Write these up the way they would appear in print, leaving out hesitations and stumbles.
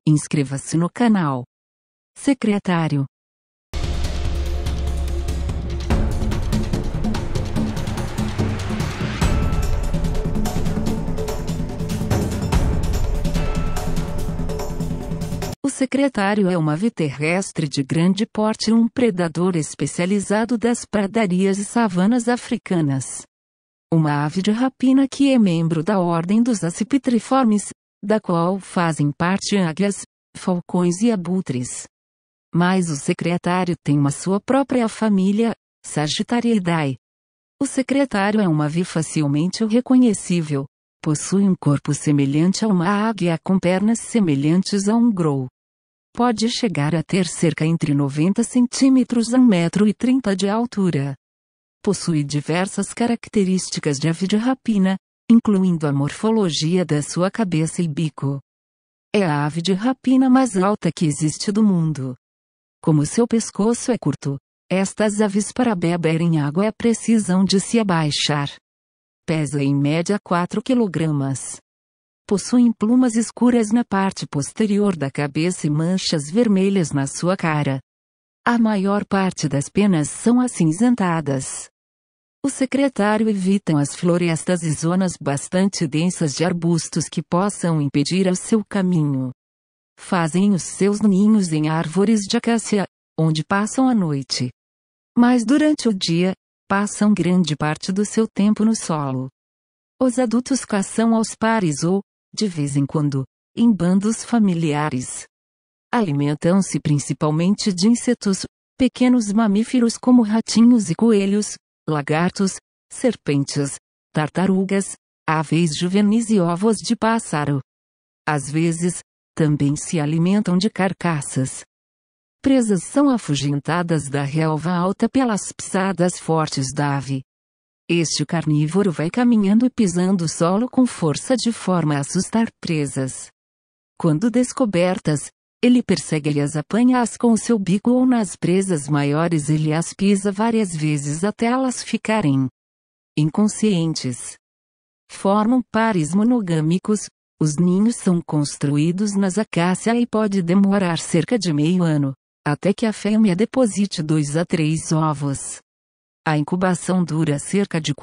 Inscreva-se no canal. Secretário. O secretário é uma ave terrestre de grande porte, um predador especializado das pradarias e savanas africanas. Uma ave de rapina que é membro da ordem dos acipitriformes, da qual fazem parte águias, falcões e abutres. Mas o secretário tem uma sua própria família, Sagittariidae. O secretário é uma ave facilmente reconhecível. Possui um corpo semelhante a uma águia com pernas semelhantes a um grou. Pode chegar a ter cerca entre 90 centímetros a 1,30 m de altura. Possui diversas características de ave de rapina, incluindo a morfologia da sua cabeça e bico. É a ave de rapina mais alta que existe do mundo. Como seu pescoço é curto, estas aves para beberem água precisam de se abaixar. Pesa em média 4 kg. Possuem plumas escuras na parte posterior da cabeça e manchas vermelhas na sua cara. A maior parte das penas são acinzentadas. O secretário evita as florestas e zonas bastante densas de arbustos que possam impedir o seu caminho. Fazem os seus ninhos em árvores de acácia, onde passam a noite. Mas durante o dia, passam grande parte do seu tempo no solo. Os adultos caçam aos pares ou, de vez em quando, em bandos familiares. Alimentam-se principalmente de insetos, pequenos mamíferos como ratinhos e coelhos, lagartos, serpentes, tartarugas, aves juvenis e ovos de pássaro. Às vezes, também se alimentam de carcaças. Presas são afugentadas da relva alta pelas pisadas fortes da ave. Este carnívoro vai caminhando e pisando o solo com força de forma a assustar presas. Quando descobertas, ele persegue e as apanha-as com o seu bico, ou nas presas maiores ele as pisa várias vezes até elas ficarem inconscientes. Formam pares monogâmicos. Os ninhos são construídos nas acácias e pode demorar cerca de meio ano, até que a fêmea deposite 2 a 3 ovos. A incubação dura cerca de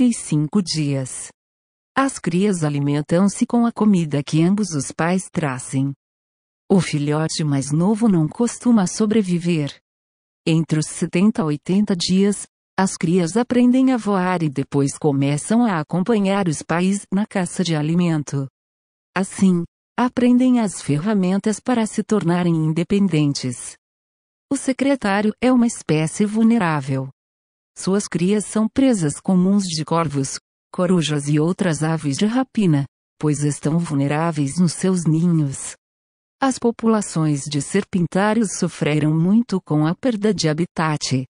45 dias. As crias alimentam-se com a comida que ambos os pais trazem. O filhote mais novo não costuma sobreviver. Entre os 70 a 80 dias, as crias aprendem a voar e depois começam a acompanhar os pais na caça de alimento. Assim, aprendem as ferramentas para se tornarem independentes. O secretário é uma espécie vulnerável. Suas crias são presas comuns de corvos, corujas e outras aves de rapina, pois estão vulneráveis nos seus ninhos. As populações de serpentários sofreram muito com a perda de habitat.